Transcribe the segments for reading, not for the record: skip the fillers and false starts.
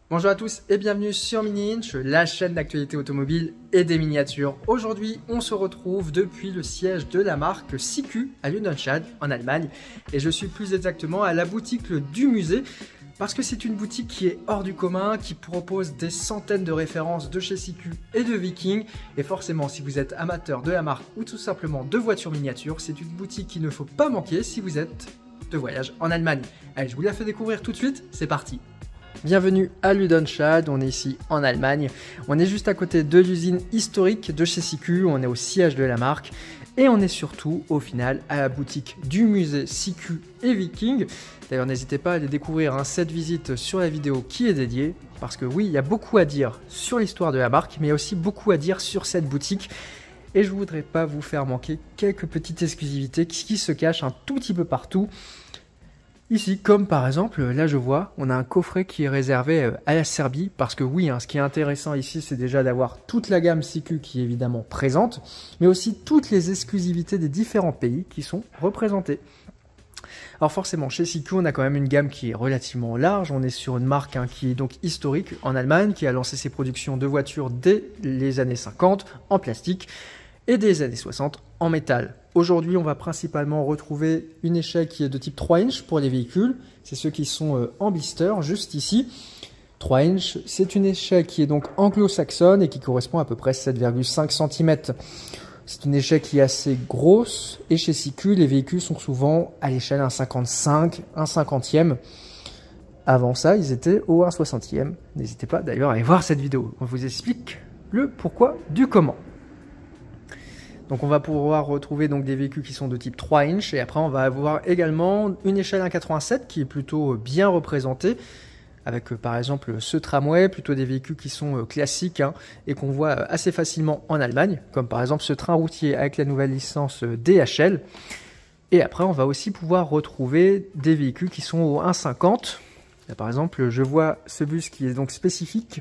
Bonjour à tous et bienvenue sur Mini Inch, la chaîne d'actualité automobile et des miniatures. Aujourd'hui, on se retrouve depuis le siège de la marque CQ à Lüdenscheid en Allemagne et je suis plus exactement à la boutique du musée parce que c'est une boutique qui est hors du commun, qui propose des centaines de références de chez CQ et de Viking et forcément si vous êtes amateur de la marque ou tout simplement de voitures miniatures, c'est une boutique qu'il ne faut pas manquer si vous êtes de voyage en Allemagne. Allez, je vous la fais découvrir tout de suite, c'est parti. Bienvenue à Lüdenscheid, on est ici en Allemagne, on est juste à côté de l'usine historique de chez CQ, on est au siège de la marque et on est surtout au final à la boutique du musée CQ et Viking. D'ailleurs n'hésitez pas à aller découvrir cette visite sur la vidéo qui est dédiée, parce que oui il y a beaucoup à dire sur l'histoire de la marque, mais il y a aussi beaucoup à dire sur cette boutique. Et je ne voudrais pas vous faire manquer quelques petites exclusivités qui se cachent un tout petit peu partout. Ici, comme par exemple, là je vois, on a un coffret qui est réservé à la Serbie, parce que oui, ce qui est intéressant ici, c'est déjà d'avoir toute la gamme CQ qui est évidemment présente, mais aussi toutes les exclusivités des différents pays qui sont représentés. Alors forcément, chez CQ, on a quand même une gamme qui est relativement large, on est sur une marque qui est donc historique en Allemagne, qui a lancé ses productions de voitures dès les années 50 en plastique, et des années 60 en métal. Aujourd'hui, on va principalement retrouver une échelle qui est de type 3 inch pour les véhicules. C'est ceux qui sont en blister, juste ici. 3 inch, c'est une échelle qui est donc anglo-saxonne et qui correspond à peu près 7,5 cm. C'est une échelle qui est assez grosse. Et chez CQ, les véhicules sont souvent à l'échelle 1,55, 1,50e. Avant ça, ils étaient au 1,60e. N'hésitez pas d'ailleurs à aller voir cette vidéo. On vous explique le pourquoi du comment. Donc on va pouvoir retrouver donc des véhicules qui sont de type 3 inch et après on va avoir également une échelle 1,87 qui est plutôt bien représentée avec par exemple ce tramway, plutôt des véhicules qui sont classiques et qu'on voit assez facilement en Allemagne, comme par exemple ce train routier avec la nouvelle licence DHL. Et après on va aussi pouvoir retrouver des véhicules qui sont au 1,50. Là par exemple je vois ce bus qui est donc spécifique.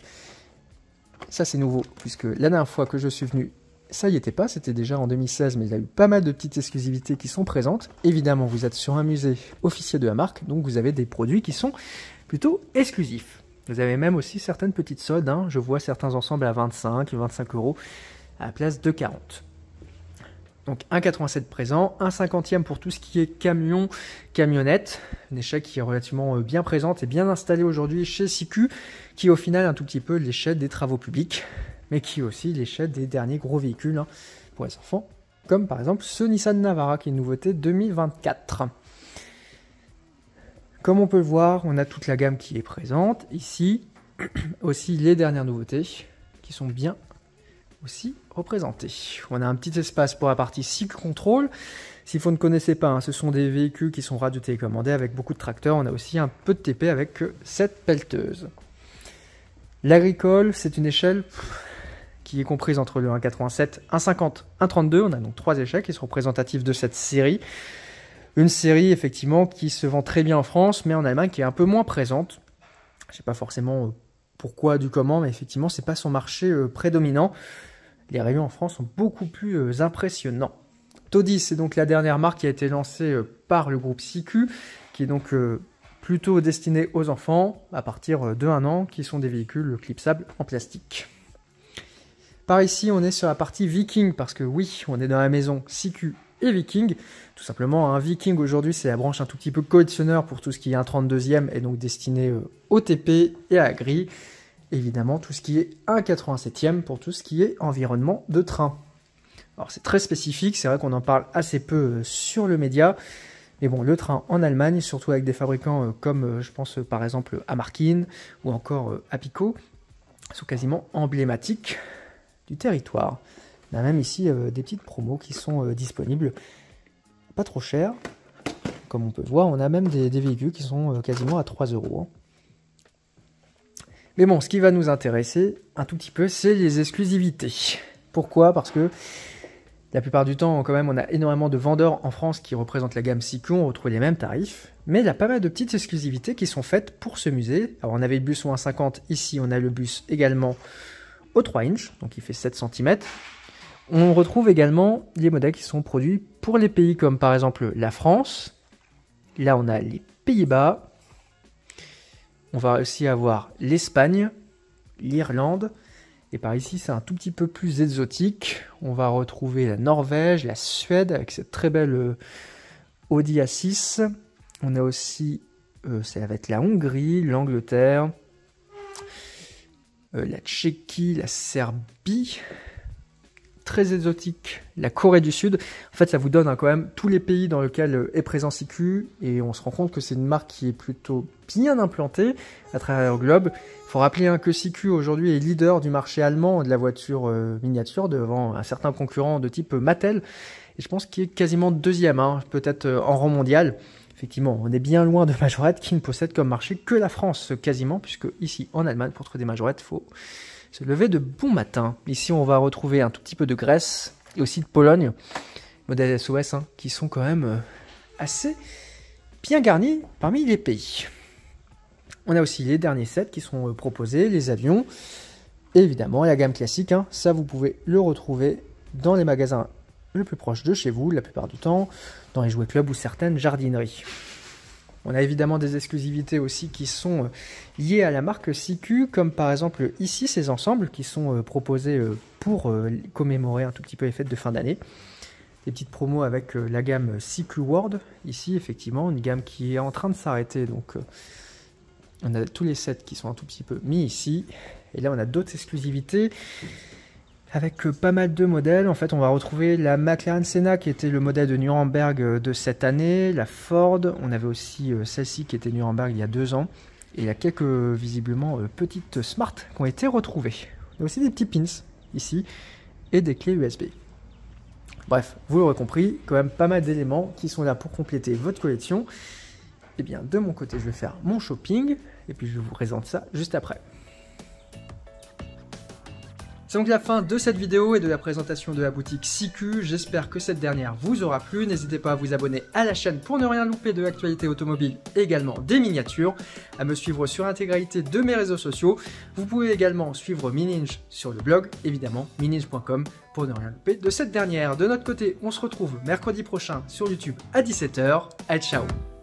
Ça c'est nouveau puisque la dernière fois que je suis venu, ça y était pas, c'était déjà en 2016, mais il y a eu pas mal de petites exclusivités qui sont présentes. Évidemment, vous êtes sur un musée officiel de la marque, donc vous avez des produits qui sont plutôt exclusifs. Vous avez même aussi certaines petites soldes, je vois certains ensembles à 25 € à la place de 40. Donc 1,87 présent, 1,50e pour tout ce qui est camion, camionnette, une échelle qui est relativement bien présente et bien installée aujourd'hui chez CQ, qui est au final un tout petit peu l'échelle des travaux publics, mais qui est aussi l'échelle des derniers gros véhicules pour les enfants, comme par exemple ce Nissan Navara qui est une nouveauté 2024. Comme on peut le voir, on a toute la gamme qui est présente. Ici, aussi les dernières nouveautés qui sont bien aussi représentées. On a un petit espace pour la partie Cycle Control. Si vous ne connaissez pas, ce sont des véhicules qui sont radio-télécommandés avec beaucoup de tracteurs. On a aussi un peu de TP avec cette pelleteuse. L'agricole, c'est une échelle qui est comprise entre le 1,87, 1,50, 1,32. On a donc 3 échelles qui sont représentatives de cette série. Une série effectivement qui se vend très bien en France, mais en Allemagne qui est un peu moins présente. Je ne sais pas forcément pourquoi du comment, mais effectivement c'est pas son marché prédominant. Les rayons en France sont beaucoup plus impressionnants. Todis, c'est donc la dernière marque qui a été lancée par le groupe CQ, qui est donc plutôt destiné aux enfants à partir de 1 an, qui sont des véhicules clipsables en plastique. Par ici, on est sur la partie Viking, parce que oui, on est dans la maison CQ et Viking. Tout simplement, un Viking aujourd'hui, c'est la branche un tout petit peu collectionneur pour tout ce qui est un 32e et donc destiné au TP et à la grille. Évidemment, tout ce qui est un 87e pour tout ce qui est environnement de train. Alors c'est très spécifique, c'est vrai qu'on en parle assez peu sur le média. Mais bon, le train en Allemagne, surtout avec des fabricants comme je pense par exemple à Markin ou encore Apico, sont quasiment emblématiques du territoire. On a même ici des petites promos qui sont disponibles, pas trop chères. Comme on peut voir, on a même des véhicules qui sont quasiment à 3 €. Mais bon, ce qui va nous intéresser un tout petit peu, c'est les exclusivités. Pourquoi? Parce que la plupart du temps, quand même, on a énormément de vendeurs en France qui représentent la gamme CQ, on retrouve les mêmes tarifs. Mais il y a pas mal de petites exclusivités qui sont faites pour ce musée. Alors on avait le bus au 1,50, ici on a le bus également au 3 inch, donc il fait 7 cm. On retrouve également les modèles qui sont produits pour les pays comme par exemple la France. Là on a les Pays-Bas. on va aussi avoir l'Espagne, l'Irlande, et par ici c'est un tout petit peu plus exotique. On va retrouver la Norvège, la Suède avec cette très belle Audi A6. On a aussi, ça va être la Hongrie, l'Angleterre, la Tchéquie, la Serbie, très exotique, la Corée du Sud. En fait, ça vous donne quand même tous les pays dans lesquels est présent Siku, et on se rend compte que c'est une marque qui est plutôt bien implantée à travers le globe. Il faut rappeler que Siku aujourd'hui est leader du marché allemand de la voiture miniature devant un certain concurrent de type Mattel, et je pense qu'il est quasiment deuxième, peut-être en rang mondial. Effectivement, on est bien loin de majorettes qui ne possèdent comme marché que la France quasiment, puisque ici en Allemagne, pour trouver des majorettes, il faut se lever de bon matin. Ici, on va retrouver un tout petit peu de Grèce et aussi de Pologne, modèles SOS, qui sont quand même assez bien garnis parmi les pays. On a aussi les derniers sets qui sont proposés, les avions, et évidemment la gamme classique. Ça, vous pouvez le retrouver dans les magasins le plus proche de chez vous, la plupart du temps, dans les jouets clubs ou certaines jardineries. On a évidemment des exclusivités aussi qui sont liées à la marque Siku, comme par exemple ici ces ensembles qui sont proposés pour commémorer un tout petit peu les fêtes de fin d'année. Des petites promos avec la gamme Siku World, ici effectivement une gamme qui est en train de s'arrêter, donc on a tous les sets qui sont un tout petit peu mis ici, et là on a d'autres exclusivités avec pas mal de modèles. En fait, on va retrouver la McLaren Senna qui était le modèle de Nuremberg de cette année, la Ford, on avait aussi celle-ci qui était Nuremberg il y a 2 ans, et il y a quelques visiblement petites Smart qui ont été retrouvées. On a aussi des petits pins ici et des clés USB. Bref, vous l'aurez compris, quand même pas mal d'éléments qui sont là pour compléter votre collection. Et bien de mon côté, je vais faire mon shopping et puis je vous présente ça juste après. C'est donc la fin de cette vidéo et de la présentation de la boutique Siku. J'espère que cette dernière vous aura plu. N'hésitez pas à vous abonner à la chaîne pour ne rien louper de l'actualité automobile, également des miniatures, à me suivre sur l'intégralité de mes réseaux sociaux. Vous pouvez également suivre Mininj sur le blog, évidemment, mininj.com, pour ne rien louper de cette dernière. De notre côté, on se retrouve mercredi prochain sur YouTube à 17 h. Ciao!